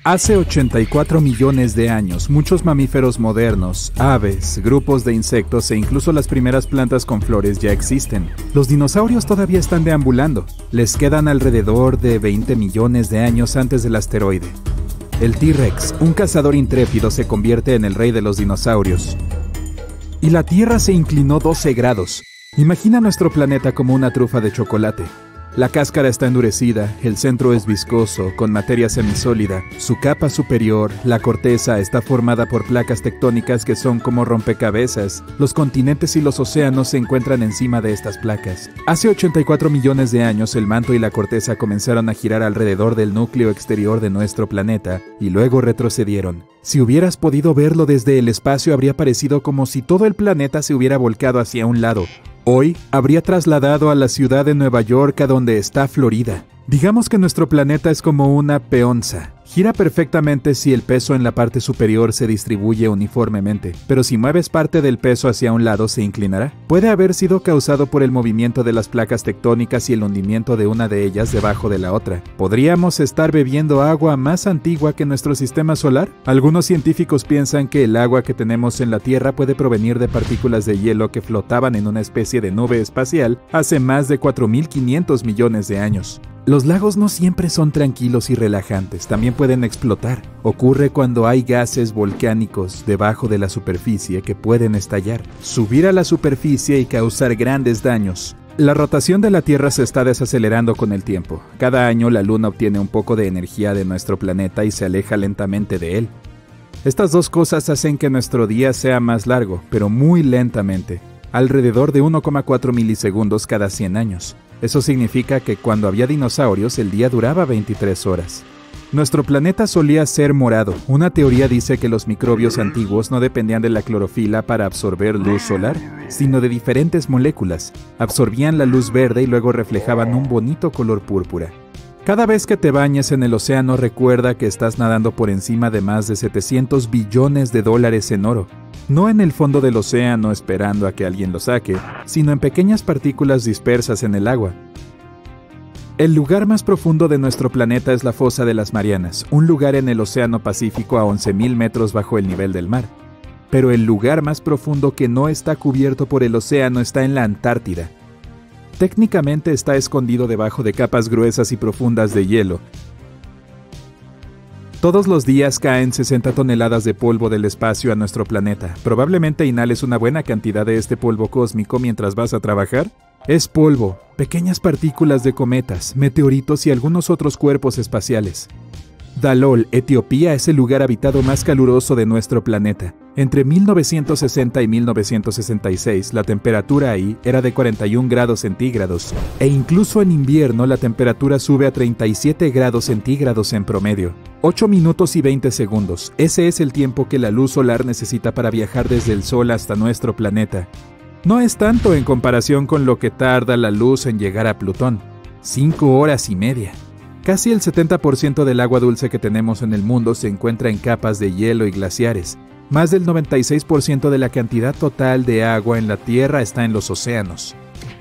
Hace 84 millones de años, muchos mamíferos modernos, aves, grupos de insectos e incluso las primeras plantas con flores ya existen. Los dinosaurios todavía están deambulando. Les quedan alrededor de 20 millones de años antes del asteroide. El T-Rex, un cazador intrépido, se convierte en el rey de los dinosaurios. Y la Tierra se inclinó 12 grados. Imagina nuestro planeta como una trufa de chocolate. La cáscara está endurecida, el centro es viscoso, con materia semisólida. Su capa superior, la corteza, está formada por placas tectónicas que son como rompecabezas. Los continentes y los océanos se encuentran encima de estas placas. Hace 84 millones de años, el manto y la corteza comenzaron a girar alrededor del núcleo exterior de nuestro planeta y luego retrocedieron. Si hubieras podido verlo desde el espacio, habría parecido como si todo el planeta se hubiera volcado hacia un lado. Hoy habría trasladado a la ciudad de Nueva York, a donde está Florida. Digamos que nuestro planeta es como una peonza. Gira perfectamente si el peso en la parte superior se distribuye uniformemente, pero si mueves parte del peso hacia un lado, ¿se inclinará? Puede haber sido causado por el movimiento de las placas tectónicas y el hundimiento de una de ellas debajo de la otra. ¿Podríamos estar bebiendo agua más antigua que nuestro sistema solar? Algunos científicos piensan que el agua que tenemos en la Tierra puede provenir de partículas de hielo que flotaban en una especie de nube espacial hace más de 4.500 millones de años. Los lagos no siempre son tranquilos y relajantes, también pueden explotar. Ocurre cuando hay gases volcánicos debajo de la superficie que pueden estallar, subir a la superficie y causar grandes daños. La rotación de la Tierra se está desacelerando con el tiempo. Cada año la Luna obtiene un poco de energía de nuestro planeta y se aleja lentamente de él. Estas dos cosas hacen que nuestro día sea más largo, pero muy lentamente, alrededor de 1,4 milisegundos cada 100 años. Eso significa que cuando había dinosaurios, el día duraba 23 horas. Nuestro planeta solía ser morado. Una teoría dice que los microbios antiguos no dependían de la clorofila para absorber luz solar, sino de diferentes moléculas. Absorbían la luz verde y luego reflejaban un bonito color púrpura. Cada vez que te bañes en el océano, recuerda que estás nadando por encima de más de 700 billones de dólares en oro. No en el fondo del océano esperando a que alguien lo saque, sino en pequeñas partículas dispersas en el agua. El lugar más profundo de nuestro planeta es la Fosa de las Marianas, un lugar en el Océano Pacífico a 11.000 metros bajo el nivel del mar. Pero el lugar más profundo que no está cubierto por el océano está en la Antártida. Técnicamente está escondido debajo de capas gruesas y profundas de hielo. Todos los días caen 60 toneladas de polvo del espacio a nuestro planeta. Probablemente inhales una buena cantidad de este polvo cósmico mientras vas a trabajar. Es polvo, pequeñas partículas de cometas, meteoritos y algunos otros cuerpos espaciales. Dalol, Etiopía, es el lugar habitado más caluroso de nuestro planeta. Entre 1960 y 1966, la temperatura ahí era de 41 grados centígrados, e incluso en invierno la temperatura sube a 37 grados centígrados en promedio. 8 minutos y 20 segundos. Ese es el tiempo que la luz solar necesita para viajar desde el Sol hasta nuestro planeta. No es tanto en comparación con lo que tarda la luz en llegar a Plutón. 5 horas y media. Casi el 70% del agua dulce que tenemos en el mundo se encuentra en capas de hielo y glaciares. Más del 96% de la cantidad total de agua en la Tierra está en los océanos.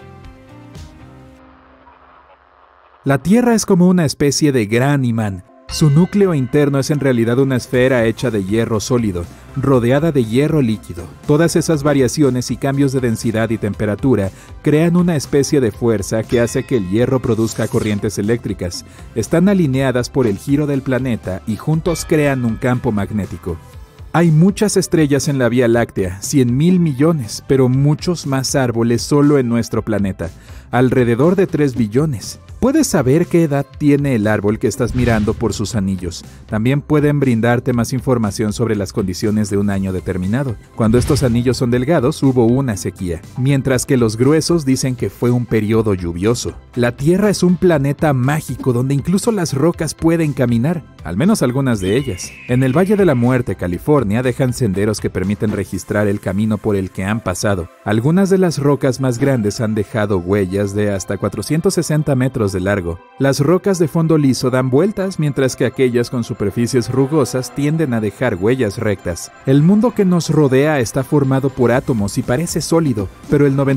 La Tierra es como una especie de gran imán. Su núcleo interno es en realidad una esfera hecha de hierro sólido, rodeada de hierro líquido. Todas esas variaciones y cambios de densidad y temperatura crean una especie de fuerza que hace que el hierro produzca corrientes eléctricas. Están alineadas por el giro del planeta y juntos crean un campo magnético. Hay muchas estrellas en la Vía Láctea, 100.000 millones, pero muchos más árboles solo en nuestro planeta, alrededor de 3 billones. Puedes saber qué edad tiene el árbol que estás mirando por sus anillos. También pueden brindarte más información sobre las condiciones de un año determinado. Cuando estos anillos son delgados, hubo una sequía, mientras que los gruesos dicen que fue un periodo lluvioso. La Tierra es un planeta mágico donde incluso las rocas pueden caminar, al menos algunas de ellas. En el Valle de la Muerte, California, dejan senderos que permiten registrar el camino por el que han pasado. Algunas de las rocas más grandes han dejado huellas de hasta 460 metros de largo. Las rocas de fondo liso dan vueltas, mientras que aquellas con superficies rugosas tienden a dejar huellas rectas. El mundo que nos rodea está formado por átomos y parece sólido, pero el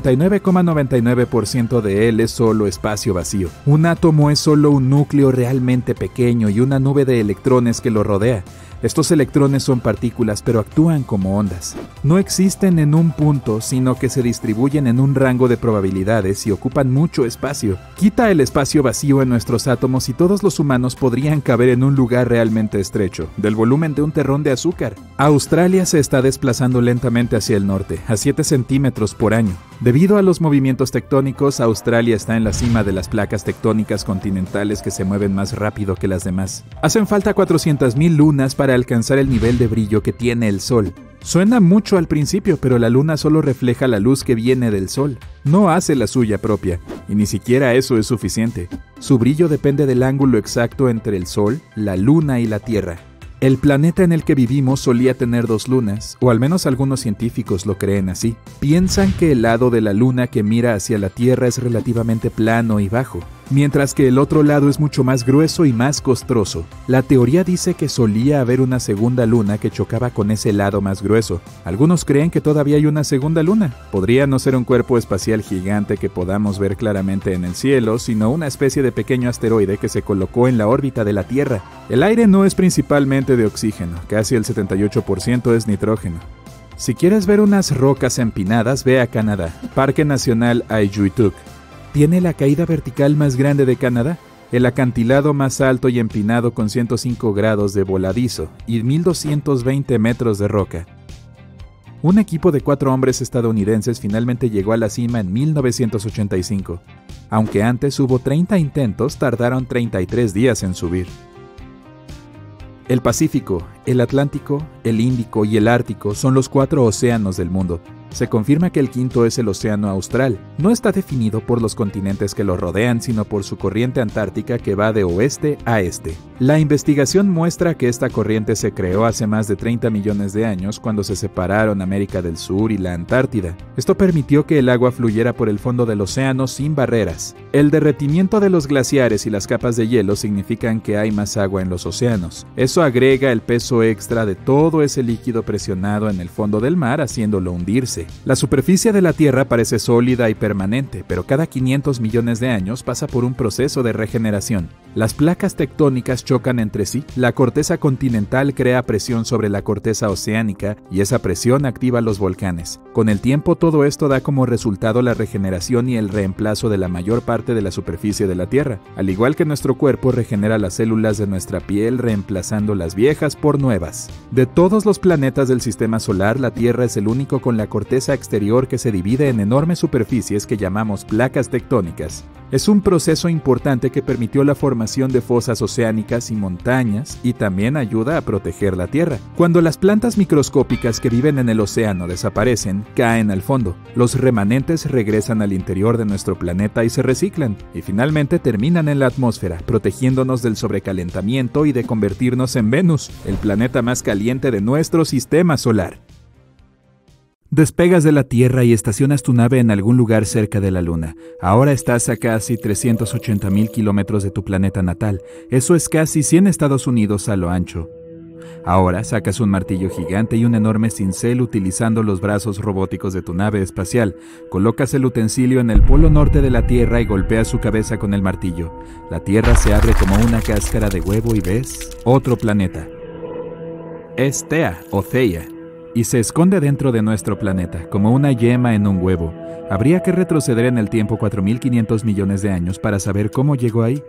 99,99% de él es solo espacio vacío. Un átomo es solo un núcleo realmente pequeño y una nube de electrones que lo rodea. Estos electrones son partículas, pero actúan como ondas. No existen en un punto, sino que se distribuyen en un rango de probabilidades y ocupan mucho espacio. Quita el espacio vacío en nuestros átomos y todos los humanos podrían caber en un lugar realmente estrecho, del volumen de un terrón de azúcar. Australia se está desplazando lentamente hacia el norte, a 7 centímetros por año. Debido a los movimientos tectónicos, Australia está en la cima de las placas tectónicas continentales que se mueven más rápido que las demás. Hacen falta 400.000 lunas para alcanzar el nivel de brillo que tiene el Sol. Suena mucho al principio, pero la luna solo refleja la luz que viene del Sol. No hace la suya propia, y ni siquiera eso es suficiente. Su brillo depende del ángulo exacto entre el Sol, la luna y la Tierra. El planeta en el que vivimos solía tener 2 lunas, o al menos algunos científicos lo creen así. Piensan que el lado de la luna que mira hacia la Tierra es relativamente plano y bajo, mientras que el otro lado es mucho más grueso y más costroso. La teoría dice que solía haber una segunda luna que chocaba con ese lado más grueso. Algunos creen que todavía hay una segunda luna. Podría no ser un cuerpo espacial gigante que podamos ver claramente en el cielo, sino una especie de pequeño asteroide que se colocó en la órbita de la Tierra. El aire no es principalmente de oxígeno, casi el 78% es nitrógeno. Si quieres ver unas rocas empinadas, ve a Canadá, Parque Nacional Aayuittuq. Tiene la caída vertical más grande de Canadá, el acantilado más alto y empinado con 105 grados de voladizo y 1220 metros de roca. Un equipo de 4 hombres estadounidenses finalmente llegó a la cima en 1985. Aunque antes hubo 30 intentos, tardaron 33 días en subir. El Pacífico, el Atlántico, el Índico y el Ártico son los 4 océanos del mundo. Se confirma que el quinto es el Océano Austral. No está definido por los continentes que lo rodean, sino por su corriente antártica que va de oeste a este. La investigación muestra que esta corriente se creó hace más de 30 millones de años cuando se separaron América del Sur y la Antártida. Esto permitió que el agua fluyera por el fondo del océano sin barreras. El derretimiento de los glaciares y las capas de hielo significan que hay más agua en los océanos. Eso agrega el peso extra de todo ese líquido presionado en el fondo del mar, haciéndolo hundirse. La superficie de la Tierra parece sólida y permanente, pero cada 500 millones de años pasa por un proceso de regeneración. Las placas tectónicas chocan entre sí, la corteza continental crea presión sobre la corteza oceánica y esa presión activa los volcanes. Con el tiempo todo esto da como resultado la regeneración y el reemplazo de la mayor parte de la superficie de la Tierra, al igual que nuestro cuerpo regenera las células de nuestra piel reemplazando las viejas por nuevas. De todos los planetas del sistema solar, la Tierra es el único con la corteza exterior que se divide en enormes superficies que llamamos placas tectónicas. Es un proceso importante que permitió la formación de fosas oceánicas y montañas y también ayuda a proteger la Tierra. Cuando las plantas microscópicas que viven en el océano desaparecen, caen al fondo. Los remanentes regresan al interior de nuestro planeta y se reciclan, y finalmente terminan en la atmósfera, protegiéndonos del sobrecalentamiento y de convertirnos en Venus, el planeta más caliente de nuestro sistema solar. Despegas de la Tierra y estacionas tu nave en algún lugar cerca de la Luna. Ahora estás a casi 380.000 kilómetros de tu planeta natal. Eso es casi 100 Estados Unidos a lo ancho. Ahora sacas un martillo gigante y un enorme cincel utilizando los brazos robóticos de tu nave espacial. Colocas el utensilio en el polo norte de la Tierra y golpeas su cabeza con el martillo. La Tierra se abre como una cáscara de huevo y ves otro planeta. Es Theia o Theia. Y se esconde dentro de nuestro planeta, como una yema en un huevo. Habría que retroceder en el tiempo 4.500 millones de años para saber cómo llegó ahí.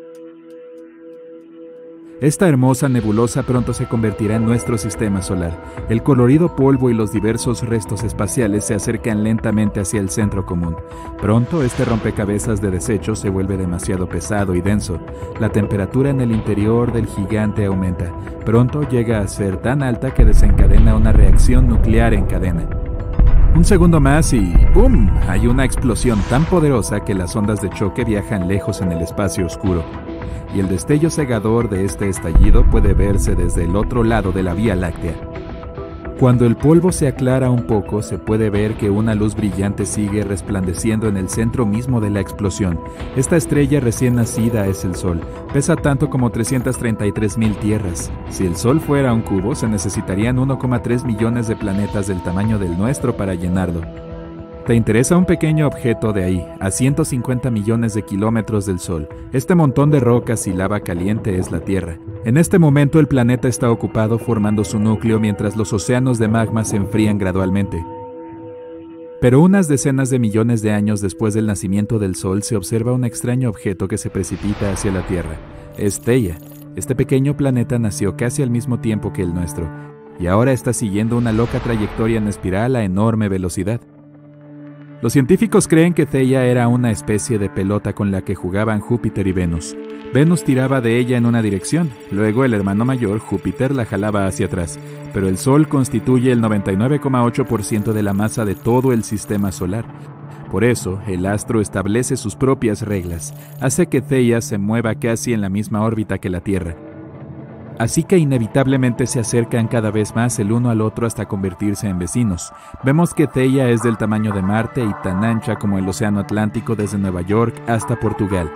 Esta hermosa nebulosa pronto se convertirá en nuestro sistema solar. El colorido polvo y los diversos restos espaciales se acercan lentamente hacia el centro común. Pronto este rompecabezas de desechos se vuelve demasiado pesado y denso. La temperatura en el interior del gigante aumenta. Pronto llega a ser tan alta que desencadena una reacción nuclear en cadena. Un segundo más y ¡pum! Hay una explosión tan poderosa que las ondas de choque viajan lejos en el espacio oscuro. Y el destello cegador de este estallido puede verse desde el otro lado de la Vía Láctea. Cuando el polvo se aclara un poco, se puede ver que una luz brillante sigue resplandeciendo en el centro mismo de la explosión. Esta estrella recién nacida es el Sol. Pesa tanto como 333.000 tierras. Si el Sol fuera un cubo, se necesitarían 1,3 millones de planetas del tamaño del nuestro para llenarlo. ¿Te interesa un pequeño objeto de ahí, a 150 millones de kilómetros del Sol? Este montón de rocas y lava caliente es la Tierra. En este momento el planeta está ocupado formando su núcleo mientras los océanos de magma se enfrían gradualmente. Pero unas decenas de millones de años después del nacimiento del Sol se observa un extraño objeto que se precipita hacia la Tierra. Es Theia. Este pequeño planeta nació casi al mismo tiempo que el nuestro, y ahora está siguiendo una loca trayectoria en espiral a enorme velocidad. Los científicos creen que Theia era una especie de pelota con la que jugaban Júpiter y Venus. Venus tiraba de ella en una dirección, luego el hermano mayor, Júpiter, la jalaba hacia atrás, pero el Sol constituye el 99,8% de la masa de todo el sistema solar. Por eso, el astro establece sus propias reglas, hace que Theia se mueva casi en la misma órbita que la Tierra. Así que inevitablemente se acercan cada vez más el uno al otro hasta convertirse en vecinos. Vemos que Theia es del tamaño de Marte y tan ancha como el Océano Atlántico desde Nueva York hasta Portugal.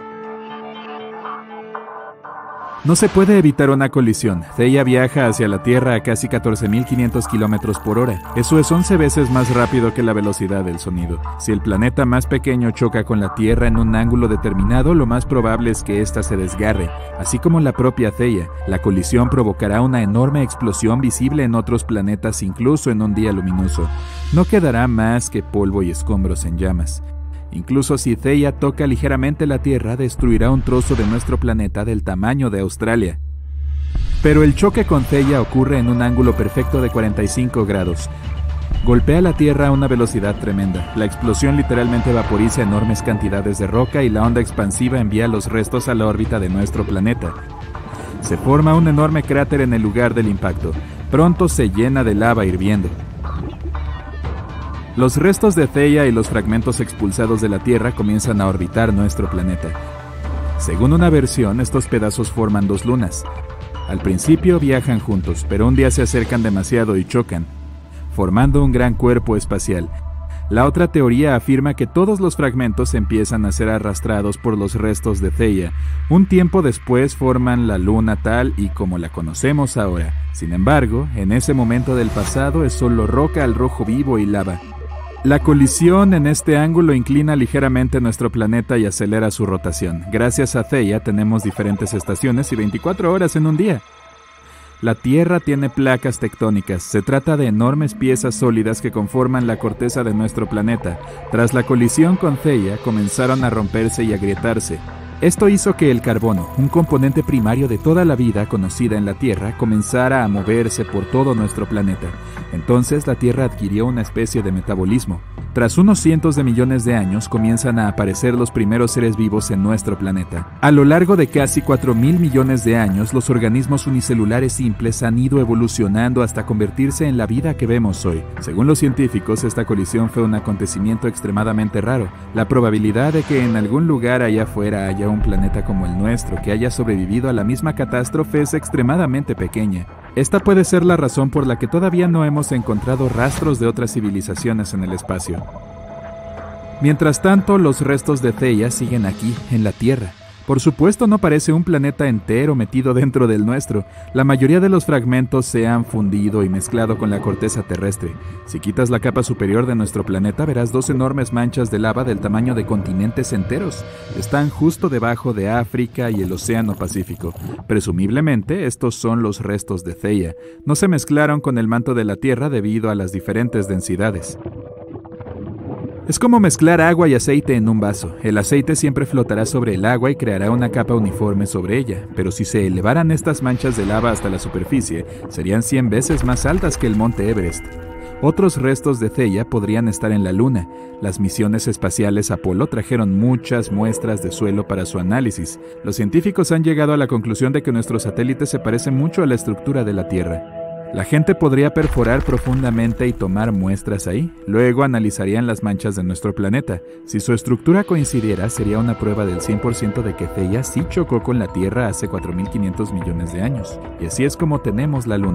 No se puede evitar una colisión. Theia viaja hacia la Tierra a casi 14.500 km por hora. Eso es 11 veces más rápido que la velocidad del sonido. Si el planeta más pequeño choca con la Tierra en un ángulo determinado, lo más probable es que ésta se desgarre. Así como la propia Theia, la colisión provocará una enorme explosión visible en otros planetas incluso en un día luminoso. No quedará más que polvo y escombros en llamas. Incluso si Theia toca ligeramente la Tierra, destruirá un trozo de nuestro planeta del tamaño de Australia. Pero el choque con Theia ocurre en un ángulo perfecto de 45 grados. Golpea la Tierra a una velocidad tremenda. La explosión literalmente vaporiza enormes cantidades de roca y la onda expansiva envía los restos a la órbita de nuestro planeta. Se forma un enorme cráter en el lugar del impacto. Pronto se llena de lava hirviendo. Los restos de Theia y los fragmentos expulsados de la Tierra comienzan a orbitar nuestro planeta. Según una versión, estos pedazos forman dos lunas. Al principio viajan juntos, pero un día se acercan demasiado y chocan, formando un gran cuerpo espacial. La otra teoría afirma que todos los fragmentos empiezan a ser arrastrados por los restos de Theia. Un tiempo después forman la luna tal y como la conocemos ahora. Sin embargo, en ese momento del pasado es solo roca al rojo vivo y lava. La colisión en este ángulo inclina ligeramente nuestro planeta y acelera su rotación. Gracias a Theia tenemos diferentes estaciones y 24 horas en un día. La Tierra tiene placas tectónicas. Se trata de enormes piezas sólidas que conforman la corteza de nuestro planeta. Tras la colisión con Theia, comenzaron a romperse y agrietarse. Esto hizo que el carbono, un componente primario de toda la vida conocida en la Tierra, comenzara a moverse por todo nuestro planeta. Entonces la Tierra adquirió una especie de metabolismo. Tras unos cientos de millones de años comienzan a aparecer los primeros seres vivos en nuestro planeta. A lo largo de casi 4.000 millones de años, los organismos unicelulares simples han ido evolucionando hasta convertirse en la vida que vemos hoy. Según los científicos, esta colisión fue un acontecimiento extremadamente raro. La probabilidad de que en algún lugar allá afuera haya un planeta como el nuestro que haya sobrevivido a la misma catástrofe es extremadamente pequeña. Esta puede ser la razón por la que todavía no hemos encontrado rastros de otras civilizaciones en el espacio. Mientras tanto, los restos de Theia siguen aquí, en la Tierra. Por supuesto, no parece un planeta entero metido dentro del nuestro. La mayoría de los fragmentos se han fundido y mezclado con la corteza terrestre. Si quitas la capa superior de nuestro planeta, verás dos enormes manchas de lava del tamaño de continentes enteros. Están justo debajo de África y el Océano Pacífico. Presumiblemente, estos son los restos de Theia. No se mezclaron con el manto de la Tierra debido a las diferentes densidades. Es como mezclar agua y aceite en un vaso. El aceite siempre flotará sobre el agua y creará una capa uniforme sobre ella, pero si se elevaran estas manchas de lava hasta la superficie, serían 100 veces más altas que el monte Everest. Otros restos de Theia podrían estar en la Luna. Las misiones espaciales Apolo trajeron muchas muestras de suelo para su análisis. Los científicos han llegado a la conclusión de que nuestros satélites se parecen mucho a la estructura de la Tierra. La gente podría perforar profundamente y tomar muestras ahí. Luego analizarían las manchas de nuestro planeta. Si su estructura coincidiera, sería una prueba del 100% de que Theia sí chocó con la Tierra hace 4.500 millones de años. Y así es como tenemos la Luna.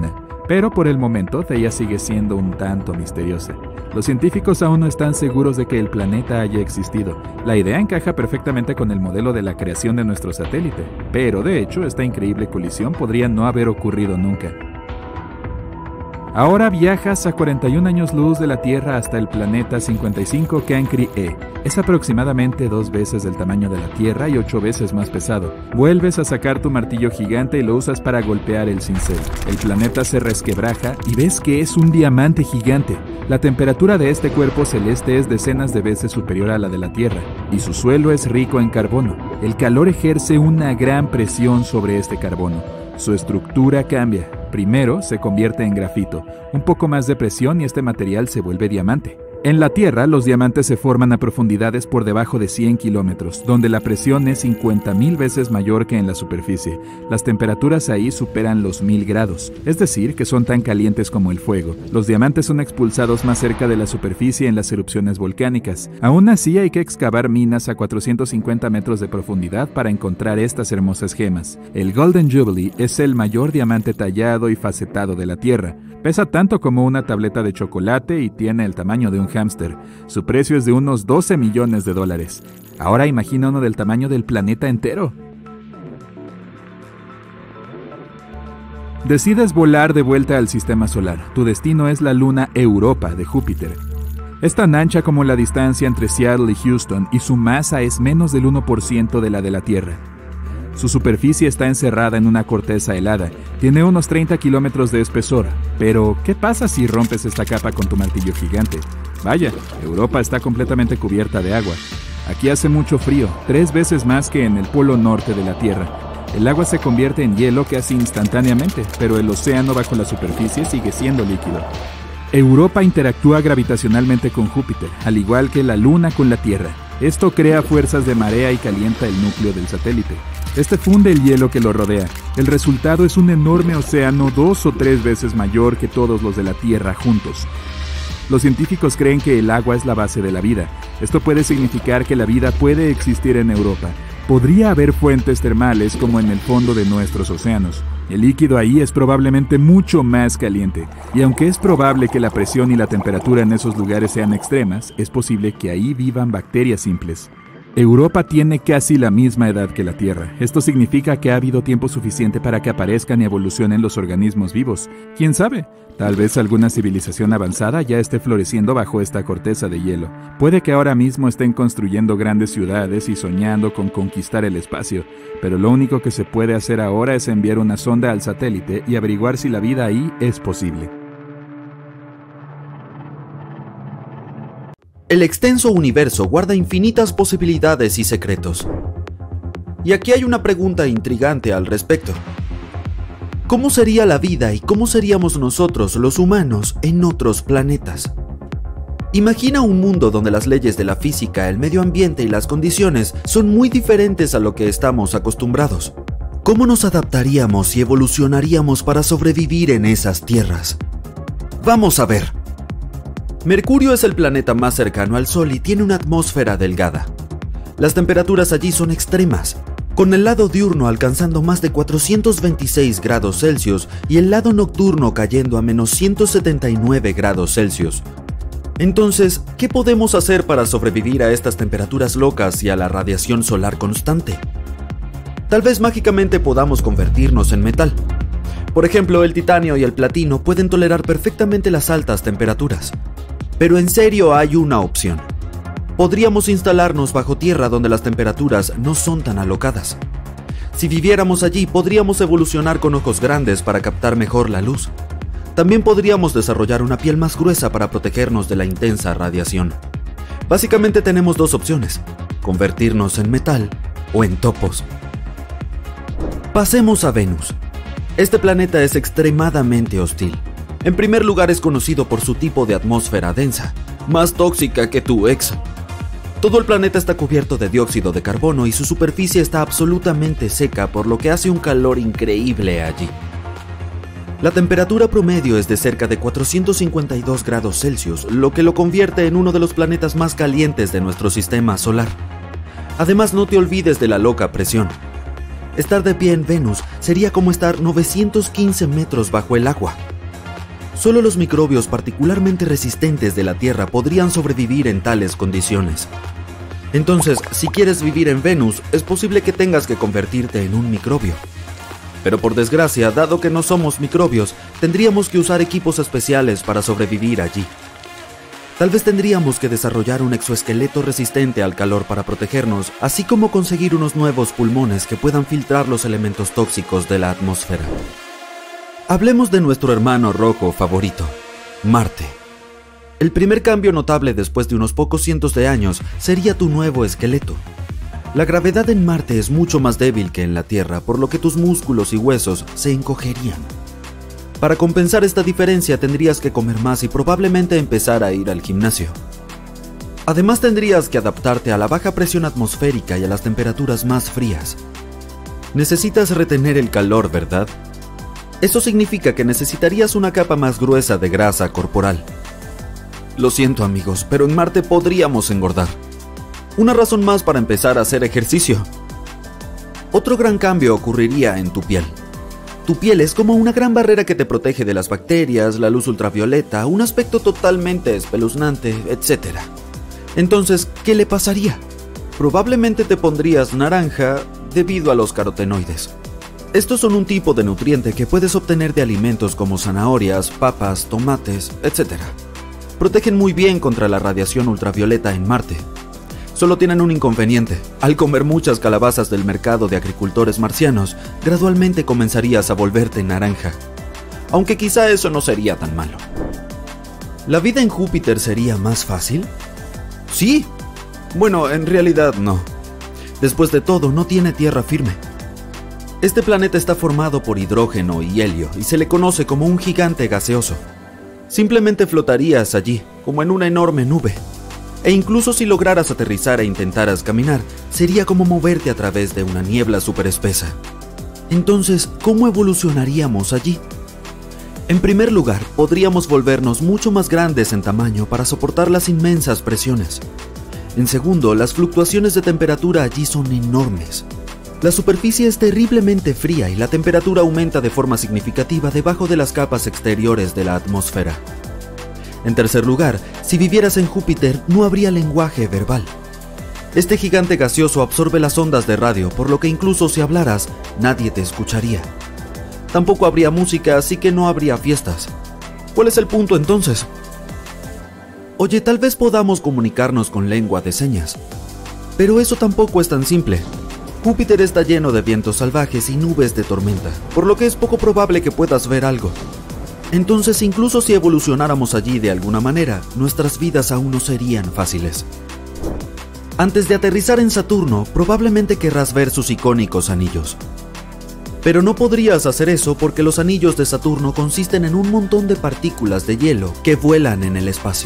Pero por el momento, Theia sigue siendo un tanto misteriosa. Los científicos aún no están seguros de que el planeta haya existido. La idea encaja perfectamente con el modelo de la creación de nuestro satélite, pero de hecho, esta increíble colisión podría no haber ocurrido nunca. Ahora viajas a 41 años luz de la Tierra hasta el planeta 55 Cancri E. Es aproximadamente 2 veces del tamaño de la Tierra y 8 veces más pesado. Vuelves a sacar tu martillo gigante y lo usas para golpear el cincel. El planeta se resquebraja y ves que es un diamante gigante. La temperatura de este cuerpo celeste es decenas de veces superior a la de la Tierra, y su suelo es rico en carbono. El calor ejerce una gran presión sobre este carbono. Su estructura cambia. Primero se convierte en grafito, un poco más de presión y este material se vuelve diamante. En la Tierra, los diamantes se forman a profundidades por debajo de 100 kilómetros, donde la presión es 50.000 veces mayor que en la superficie. Las temperaturas ahí superan los 1000 grados, es decir, que son tan calientes como el fuego. Los diamantes son expulsados más cerca de la superficie en las erupciones volcánicas. Aún así, hay que excavar minas a 450 metros de profundidad para encontrar estas hermosas gemas. El Golden Jubilee es el mayor diamante tallado y facetado de la Tierra. Pesa tanto como una tableta de chocolate y tiene el tamaño de un hámster. Su precio es de unos $12 millones. Ahora imagina uno del tamaño del planeta entero. Decides volar de vuelta al sistema solar. Tu destino es la luna Europa de Júpiter. Es tan ancha como la distancia entre Seattle y Houston y su masa es menos del 1% de la de la Tierra. Su superficie está encerrada en una corteza helada. Tiene unos 30 kilómetros de espesor. Pero, ¿qué pasa si rompes esta capa con tu martillo gigante? Vaya, Europa está completamente cubierta de agua. Aquí hace mucho frío, 3 veces más que en el polo norte de la Tierra. El agua se convierte en hielo casi instantáneamente, pero el océano bajo la superficie sigue siendo líquido. Europa interactúa gravitacionalmente con Júpiter, al igual que la Luna con la Tierra. Esto crea fuerzas de marea y calienta el núcleo del satélite. Este funde el hielo que lo rodea. El resultado es un enorme océano 2 o 3 veces mayor que todos los de la Tierra juntos. Los científicos creen que el agua es la base de la vida. Esto puede significar que la vida puede existir en Europa. Podría haber fuentes termales como en el fondo de nuestros océanos. El líquido ahí es probablemente mucho más caliente. Y aunque es probable que la presión y la temperatura en esos lugares sean extremas, es posible que ahí vivan bacterias simples. Europa tiene casi la misma edad que la Tierra. Esto significa que ha habido tiempo suficiente para que aparezcan y evolucionen los organismos vivos. ¿Quién sabe? Tal vez alguna civilización avanzada ya esté floreciendo bajo esta corteza de hielo. Puede que ahora mismo estén construyendo grandes ciudades y soñando con conquistar el espacio, pero lo único que se puede hacer ahora es enviar una sonda al satélite y averiguar si la vida ahí es posible. El extenso universo guarda infinitas posibilidades y secretos. Y aquí hay una pregunta intrigante al respecto. ¿Cómo sería la vida y cómo seríamos nosotros, los humanos, en otros planetas? Imagina un mundo donde las leyes de la física, el medio ambiente y las condiciones son muy diferentes a lo que estamos acostumbrados. ¿Cómo nos adaptaríamos y evolucionaríamos para sobrevivir en esas tierras? Vamos a ver. Mercurio es el planeta más cercano al Sol y tiene una atmósfera delgada. Las temperaturas allí son extremas, con el lado diurno alcanzando más de 426 grados Celsius y el lado nocturno cayendo a menos 179 grados Celsius. Entonces, ¿qué podemos hacer para sobrevivir a estas temperaturas locas y a la radiación solar constante? Tal vez mágicamente podamos convertirnos en metal. Por ejemplo, el titanio y el platino pueden tolerar perfectamente las altas temperaturas. Pero en serio hay una opción. Podríamos instalarnos bajo tierra donde las temperaturas no son tan alocadas. Si viviéramos allí, podríamos evolucionar con ojos grandes para captar mejor la luz. También podríamos desarrollar una piel más gruesa para protegernos de la intensa radiación. Básicamente tenemos 2 opciones: convertirnos en metal o en topos. Pasemos a Venus. Este planeta es extremadamente hostil. En primer lugar, es conocido por su tipo de atmósfera densa, más tóxica que tu ex. Todo el planeta está cubierto de dióxido de carbono y su superficie está absolutamente seca, por lo que hace un calor increíble allí. La temperatura promedio es de cerca de 452 grados Celsius, lo que lo convierte en uno de los planetas más calientes de nuestro sistema solar. Además, no te olvides de la loca presión. Estar de pie en Venus sería como estar 915 metros bajo el agua. Solo los microbios particularmente resistentes de la Tierra podrían sobrevivir en tales condiciones. Entonces, si quieres vivir en Venus, es posible que tengas que convertirte en un microbio. Pero por desgracia, dado que no somos microbios, tendríamos que usar equipos especiales para sobrevivir allí. Tal vez tendríamos que desarrollar un exoesqueleto resistente al calor para protegernos, así como conseguir unos nuevos pulmones que puedan filtrar los elementos tóxicos de la atmósfera. Hablemos de nuestro hermano rojo favorito, Marte. El primer cambio notable después de unos pocos cientos de años sería tu nuevo esqueleto. La gravedad en Marte es mucho más débil que en la Tierra, por lo que tus músculos y huesos se encogerían. Para compensar esta diferencia tendrías que comer más y probablemente empezar a ir al gimnasio. Además tendrías que adaptarte a la baja presión atmosférica y a las temperaturas más frías. Necesitas retener el calor, ¿verdad? Eso significa que necesitarías una capa más gruesa de grasa corporal. Lo siento amigos, pero en Marte podríamos engordar. Una razón más para empezar a hacer ejercicio. Otro gran cambio ocurriría en tu piel. Tu piel es como una gran barrera que te protege de las bacterias, la luz ultravioleta, un aspecto totalmente espeluznante, etc. Entonces, ¿qué le pasaría? Probablemente te pondrías naranja debido a los carotenoides. Estos son un tipo de nutriente que puedes obtener de alimentos como zanahorias, papas, tomates, etc. Protegen muy bien contra la radiación ultravioleta en Marte. Solo tienen un inconveniente. Al comer muchas calabazas del mercado de agricultores marcianos, gradualmente comenzarías a volverte naranja. Aunque quizá eso no sería tan malo. ¿La vida en Júpiter sería más fácil? Sí. Bueno, en realidad no. Después de todo, no tiene tierra firme. Este planeta está formado por hidrógeno y helio y se le conoce como un gigante gaseoso. Simplemente flotarías allí, como en una enorme nube. E incluso si lograras aterrizar e intentaras caminar, sería como moverte a través de una niebla súper espesa. Entonces, ¿cómo evolucionaríamos allí? En primer lugar, podríamos volvernos mucho más grandes en tamaño para soportar las inmensas presiones. En segundo, las fluctuaciones de temperatura allí son enormes. La superficie es terriblemente fría y la temperatura aumenta de forma significativa debajo de las capas exteriores de la atmósfera. En tercer lugar, si vivieras en Júpiter, no habría lenguaje verbal. Este gigante gaseoso absorbe las ondas de radio, por lo que incluso si hablaras, nadie te escucharía. Tampoco habría música, así que no habría fiestas. ¿Cuál es el punto entonces? Oye, tal vez podamos comunicarnos con lengua de señas. Pero eso tampoco es tan simple. Júpiter está lleno de vientos salvajes y nubes de tormenta, por lo que es poco probable que puedas ver algo. Entonces, incluso si evolucionáramos allí de alguna manera, nuestras vidas aún no serían fáciles. Antes de aterrizar en Saturno, probablemente querrás ver sus icónicos anillos. Pero no podrías hacer eso porque los anillos de Saturno consisten en un montón de partículas de hielo que vuelan en el espacio.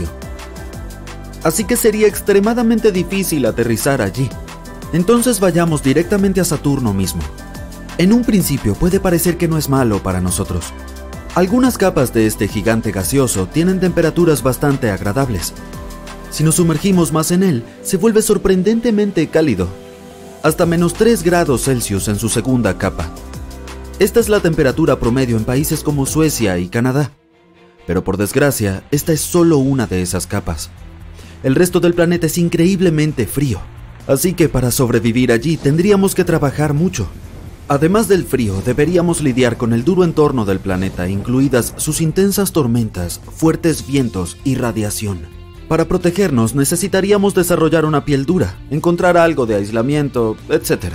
Así que sería extremadamente difícil aterrizar allí. Entonces vayamos directamente a Saturno mismo. En un principio puede parecer que no es malo para nosotros. Algunas capas de este gigante gaseoso tienen temperaturas bastante agradables. Si nos sumergimos más en él, se vuelve sorprendentemente cálido, hasta -3 grados Celsius en su segunda capa. Esta es la temperatura promedio en países como Suecia y Canadá. Pero por desgracia, esta es solo una de esas capas. El resto del planeta es increíblemente frío, así que para sobrevivir allí tendríamos que trabajar mucho. Además del frío, deberíamos lidiar con el duro entorno del planeta, incluidas sus intensas tormentas, fuertes vientos y radiación. Para protegernos necesitaríamos desarrollar una piel dura, encontrar algo de aislamiento, etc.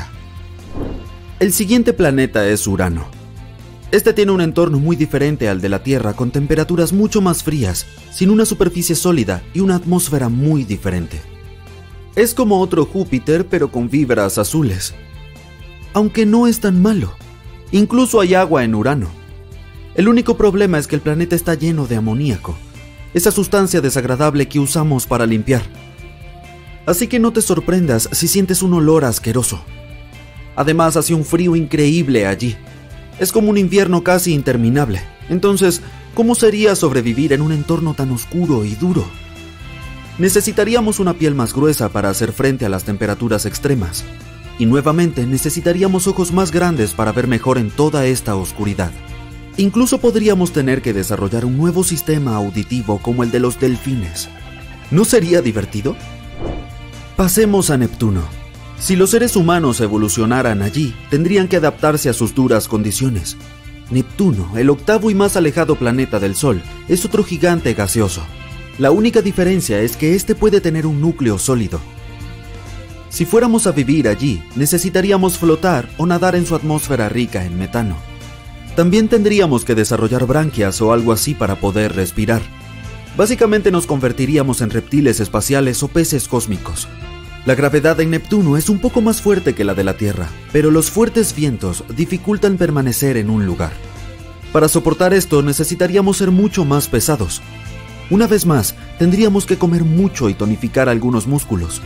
El siguiente planeta es Urano. Este tiene un entorno muy diferente al de la Tierra, con temperaturas mucho más frías, sin una superficie sólida y una atmósfera muy diferente. Es como otro Júpiter, pero con vibras azules. Aunque no es tan malo. Incluso hay agua en Urano. El único problema es que el planeta está lleno de amoníaco, esa sustancia desagradable que usamos para limpiar. Así que no te sorprendas si sientes un olor asqueroso. Además, hace un frío increíble allí. Es como un invierno casi interminable. Entonces, ¿cómo sería sobrevivir en un entorno tan oscuro y duro? Necesitaríamos una piel más gruesa para hacer frente a las temperaturas extremas. Y nuevamente necesitaríamos ojos más grandes para ver mejor en toda esta oscuridad. Incluso podríamos tener que desarrollar un nuevo sistema auditivo como el de los delfines. ¿No sería divertido? Pasemos a Neptuno. Si los seres humanos evolucionaran allí, tendrían que adaptarse a sus duras condiciones. Neptuno, el octavo y más alejado planeta del Sol, es otro gigante gaseoso. La única diferencia es que este puede tener un núcleo sólido. Si fuéramos a vivir allí, necesitaríamos flotar o nadar en su atmósfera rica en metano. También tendríamos que desarrollar branquias o algo así para poder respirar. Básicamente nos convertiríamos en reptiles espaciales o peces cósmicos. La gravedad en Neptuno es un poco más fuerte que la de la Tierra, pero los fuertes vientos dificultan permanecer en un lugar. Para soportar esto necesitaríamos ser mucho más pesados. Una vez más, tendríamos que comer mucho y tonificar algunos músculos.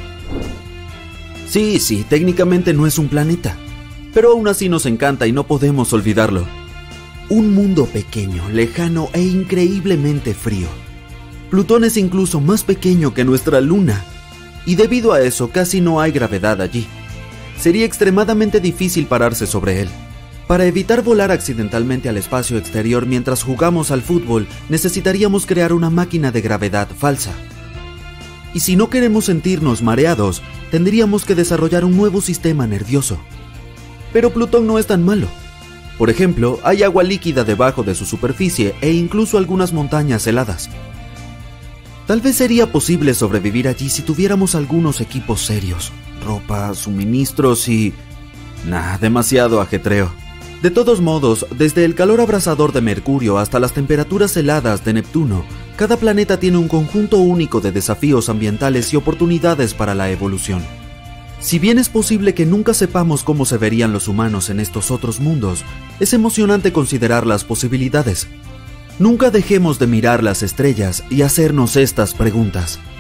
Sí, técnicamente no es un planeta, pero aún así nos encanta y no podemos olvidarlo. Un mundo pequeño, lejano e increíblemente frío. Plutón es incluso más pequeño que nuestra Luna, y debido a eso casi no hay gravedad allí. Sería extremadamente difícil pararse sobre él. Para evitar volar accidentalmente al espacio exterior mientras jugamos al fútbol, necesitaríamos crear una máquina de gravedad falsa. Y si no queremos sentirnos mareados, tendríamos que desarrollar un nuevo sistema nervioso. Pero Plutón no es tan malo. Por ejemplo, hay agua líquida debajo de su superficie e incluso algunas montañas heladas. Tal vez sería posible sobrevivir allí si tuviéramos algunos equipos serios, ropa, suministros y... demasiado ajetreo. De todos modos, desde el calor abrasador de Mercurio hasta las temperaturas heladas de Neptuno, cada planeta tiene un conjunto único de desafíos ambientales y oportunidades para la evolución. Si bien es posible que nunca sepamos cómo se verían los humanos en estos otros mundos, es emocionante considerar las posibilidades. Nunca dejemos de mirar las estrellas y hacernos estas preguntas.